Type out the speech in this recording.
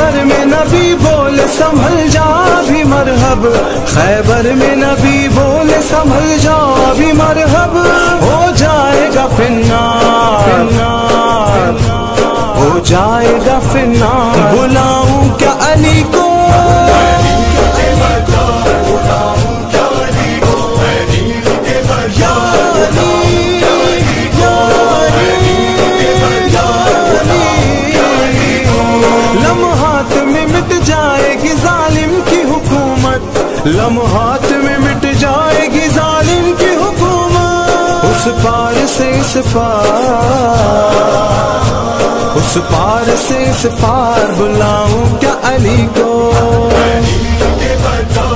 खैबर में नबी बोले संभल जा भी मरहब, खैबर में नबी बोले संभल जा भी मरहब, हो जाएगा फिन्नार, हो जाएगा फिन्नार। बुलाऊं क्या अली को, लम्हात में मिट जाएगी जालिम की हुकूमत, लम्हात में मिट जाएगी जालिम की हुकूमत। उस पार से इस पार, उस पार से इस पार, बुलाऊं क्या अली को।